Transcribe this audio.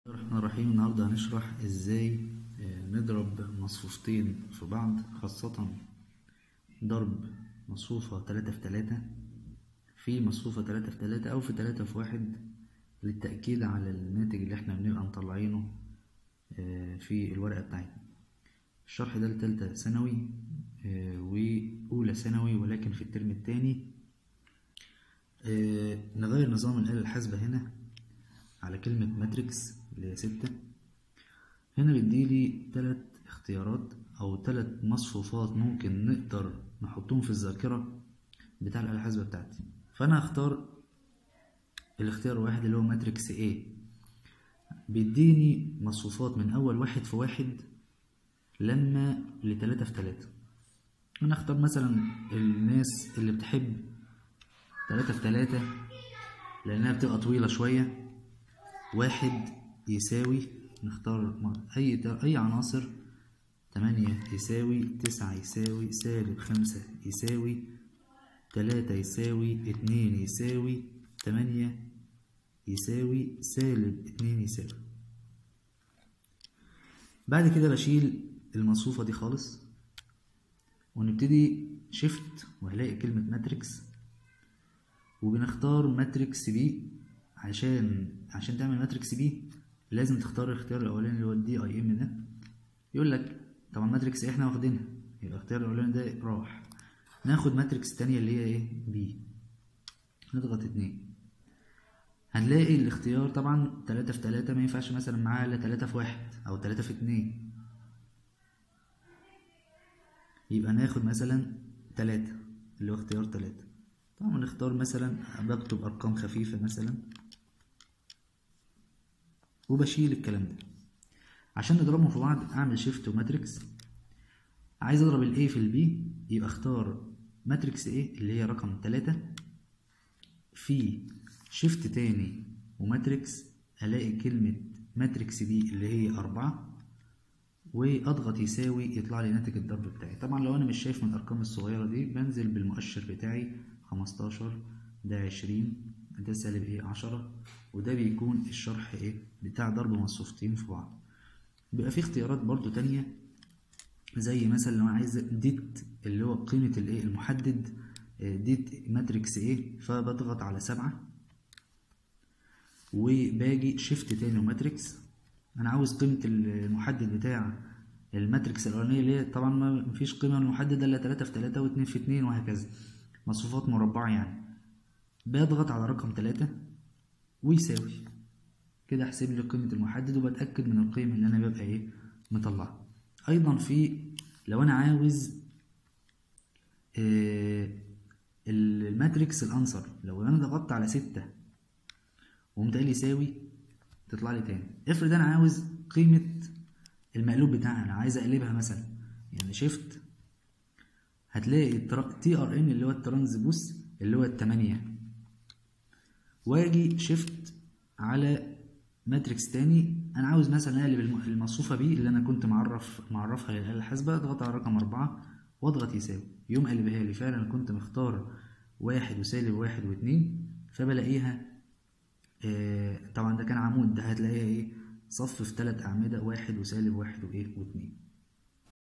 بسم الله الرحمن الرحيم. النهاردة هنشرح ازاي نضرب مصفوفتين في بعض، خاصة ضرب مصفوفة 3 في 3 في مصفوفة 3 في 3 أو في 3 في 1 للتأكيد على الناتج اللي احنا بنبقى مطلعينه في الورقة بتاعتنا. الشرح ده لتالتة ثانوي وأولى ثانوي، ولكن في الترم التاني نغير نظام الآلة الحاسبة هنا على كلمة ماتريكس اللي هي 6. هنا بيديلي 3 اختيارات أو 3 مصفوفات ممكن نقدر نحطهم في الذاكرة بتاع الآلة الحاسبة بتاعتي. فأنا هختار الاختيار واحد اللي هو ماتريكس A. بيديني مصفوفات من أول 1 في 1 لما ل3 في 3. أنا أختار مثلا الناس اللي بتحب 3 في 3 لأنها بتبقى طويلة شوية. 1 يساوي، نختار أي عناصر. 8 يساوي 9 يساوي -5 يساوي 3 يساوي 2 يساوي 8 يساوي -2 يساوي. بعد كده بشيل المصفوفة دي خالص ونبتدي شيفت وهلاقي كلمة ماتريكس، وبنختار ماتريكس بي. عشان تعمل ماتريكس بي لازم تختار الاختيار الاولاني اللي هو الدي اي ام ده. يقول لك طبعا ماتريكس احنا واخدينها، يبقى الاختيار الاولاني ده راح. ناخد ماتريكس تانية اللي هي ايه؟ بي. نضغط 2. هنلاقي الاختيار طبعا 3 في 3 ما ينفعش مثلا معاه الا 3 في 1 او 3 في 2، يبقى ناخد مثلا 3 اللي هو اختيار 3. طبعا نختار مثلا، بكتب ارقام خفيفة مثلا وبشيل الكلام ده. عشان نضربهم في بعض اعمل شيفت وماتريكس. عايز اضرب الاي في البي، يبقى اختار ماتريكس ايه اللي هي رقم 3 في شيفت تاني وماتريكس، الاقي كلمة ماتريكس بي اللي هي 4 واضغط يساوي، يطلع لي ناتج الضرب بتاعي. طبعا لو انا مش شايف من الارقام الصغيرة دي بنزل بالمؤشر بتاعي 15 ده 20 ده -10، وده بيكون الشرح ايه بتاع ضرب مصفوفتين في بعض. بيبقى في اختيارات برضو تانية، زي مثلا لو انا عايز ديت اللي هو قيمة الايه المحدد، ديت ماتريكس ايه، فبضغط على 7 وباجي شيفت تاني وماتريكس. انا عاوز قيمة المحدد بتاع الماتريكس الاولانية اللي هي طبعا ما مفيش قيمة محددة الا 3 في 3 و2 في 2 وهكذا، مصفوفات مربعة يعني. بضغط على رقم 3 ويساوي كده، احسب لي قيمة المحدد وبتأكد من القيمة اللي انا ببقى ايه مطلعها. ايضا في لو انا عاوز الماتريكس الانسر، لو انا ضغطت على 6 وقمت قايل يساوي تطلع لي تاني. افرض انا عاوز قيمة المقلوب بتاعها، انا عايز اقلبها مثلا، يعني شيفت هتلاقي تي ار ان اللي هو الترانزبوس اللي هو 8، واجي شيفت على ماتريكس تاني. انا عاوز مثلا اقلب المصفوفة بي اللي انا كنت معرفها للآلة الحاسبة. اضغط على رقم 4 واضغط يساوي، يقوم قلبها لي. فعلا كنت مختار 1 و-1 و2، فبلاقيها طبعا ده كان عمود، ده هتلاقيها ايه صف في 3 أعمدة، 1 و-1 وإيه و2.